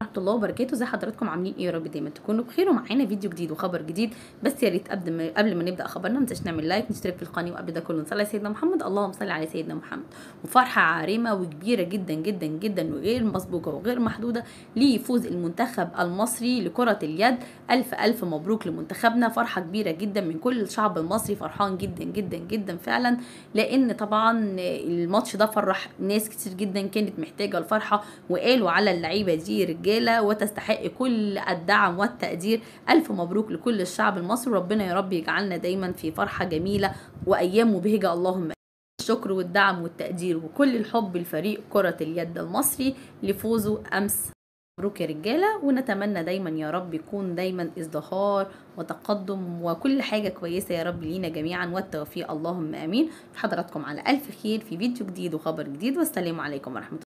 ورحمه الله وبركاته. زي حضراتكم عاملين ايه؟ يا رب دايما تكونوا بخير ومعانا فيديو جديد وخبر جديد. بس يا ريت قبل ما نبدا خبرنا ما تنساش نعمل لايك، نشترك في القناه، وقبل ده كله نصلي على سيدنا محمد. اللهم صل على سيدنا محمد. وفرحه عارمه وكبيره جدا جدا جدا وغير مسبوقه وغير محدوده لفوز المنتخب المصري لكره اليد. الف الف مبروك لمنتخبنا. فرحه كبيره جدا من كل الشعب المصري، فرحان جدا جدا جدا فعلا، لان طبعا الماتش ده فرح ناس كتير جدا كانت محتاجه الفرحه، وقالوا على اللعيبه دي رجاله وتستحق كل الدعم والتقدير. الف مبروك لكل الشعب المصري، وربنا يا رب يجعلنا دايما في فرحه جميله وايام مبهجه. اللهم الشكر والدعم والتقدير وكل الحب لفريق كره اليد المصري لفوزه امس. مبروك يا رجاله، ونتمنى دايما يا رب يكون دايما ازدهار وتقدم وكل حاجه كويسه يا رب لينا جميعا والتوفيق. اللهم امين. حضراتكم على الف خير في فيديو جديد وخبر جديد، والسلام عليكم ورحمه الله.